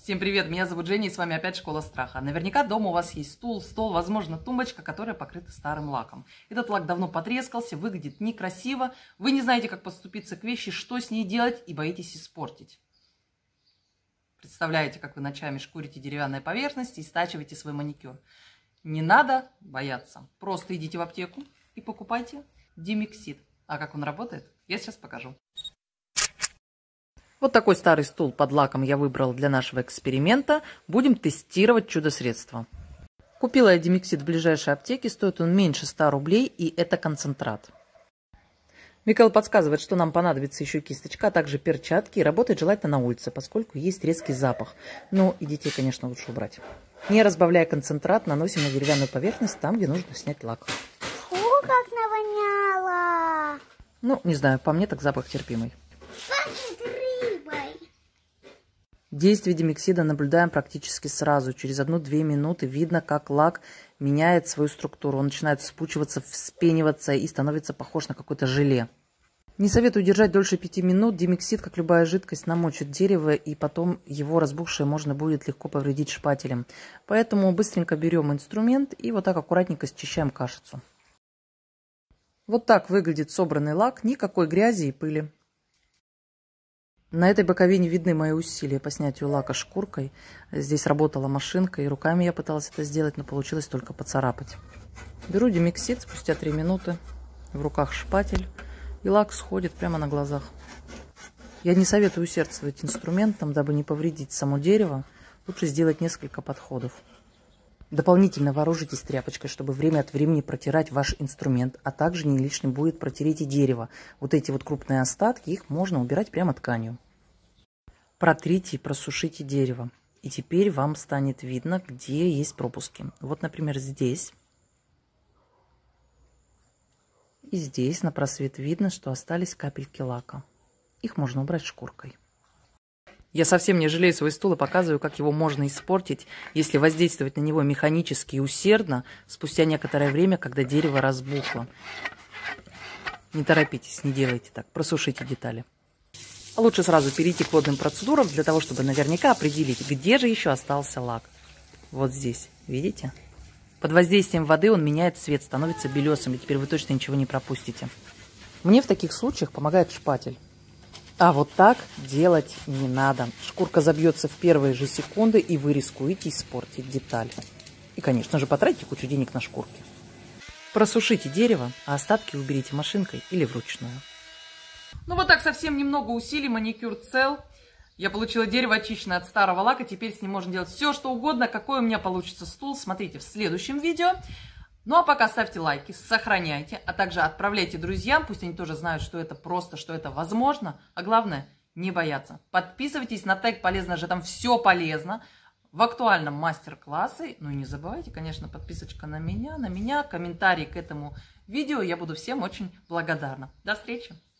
Всем привет, меня зовут Женя, и с вами опять Школа Страха. Наверняка дома у вас есть стул, стол, возможно, тумбочка, которая покрыта старым лаком. Этот лак давно потрескался, выглядит некрасиво, вы не знаете, как подступиться к вещи, что с ней делать, и боитесь испортить. Представляете, как вы ночами шкурите деревянные поверхности и стачиваете свой маникюр. Не надо бояться, просто идите в аптеку и покупайте Dimexit. А как он работает, я сейчас покажу. Вот такой старый стул под лаком я выбрал для нашего эксперимента. Будем тестировать чудо-средство. Купила я Dimexit в ближайшей аптеке. Стоит он меньше 100 рублей, и это концентрат. Михаил подсказывает, что нам понадобится еще кисточка, а также перчатки. И работать желательно на улице, поскольку есть резкий запах. Ну, и детей, конечно, лучше убрать. Не разбавляя концентрат, наносим на деревянную поверхность там, где нужно снять лак. Фу, как навоняло! Ну, не знаю, по мне так запах терпимый. Действие Dimexit наблюдаем практически сразу. Через 1-2 минуты видно, как лак меняет свою структуру. Он начинает вспучиваться, вспениваться и становится похож на какое-то желе. Не советую держать дольше 5 минут. Dimexit, как любая жидкость, намочит дерево, и потом его разбухшее можно будет легко повредить шпателем. Поэтому быстренько берем инструмент и вот так аккуратненько счищаем кашицу. Вот так выглядит собранный лак. Никакой грязи и пыли. На этой боковине видны мои усилия по снятию лака шкуркой. Здесь работала машинка, и руками я пыталась это сделать, но получилось только поцарапать. Беру Dimexit, спустя 3 минуты, в руках шпатель, и лак сходит прямо на глазах. Я не советую усердствовать инструментом, дабы не повредить само дерево. Лучше сделать несколько подходов. Дополнительно вооружитесь тряпочкой, чтобы время от времени протирать ваш инструмент, а также не лишним будет протереть и дерево. Вот эти вот крупные остатки, их можно убирать прямо тканью. Протрите и просушите дерево. И теперь вам станет видно, где есть пропуски. Вот, например, здесь. И здесь на просвет видно, что остались капельки лака. Их можно убрать шкуркой. Я совсем не жалею свой стул и показываю, как его можно испортить, если воздействовать на него механически и усердно, спустя некоторое время, когда дерево разбухло. Не торопитесь, не делайте так, просушите детали. А лучше сразу перейти к водным процедурам, для того, чтобы наверняка определить, где же еще остался лак. Вот здесь, видите? Под воздействием воды он меняет цвет, становится белесым, и теперь вы точно ничего не пропустите. Мне в таких случаях помогает шпатель. А вот так делать не надо. Шкурка забьется в первые же секунды, и вы рискуете испортить деталь. И, конечно же, потратите кучу денег на шкурки. Просушите дерево, а остатки уберите машинкой или вручную. Ну вот так, совсем немного усилий, маникюр цел. Я получила дерево очищенное от старого лака. Теперь с ним можно делать все, что угодно. Какой у меня получится стул, смотрите в следующем видео. Ну а пока ставьте лайки, сохраняйте, а также отправляйте друзьям, пусть они тоже знают, что это просто, что это возможно. А главное, не бояться. Подписывайтесь на тег «Полезно же», там все полезно. В актуальном мастер-классы. Ну и не забывайте, конечно, подписочка на меня, комментарий к этому видео. Я буду всем очень благодарна. До встречи!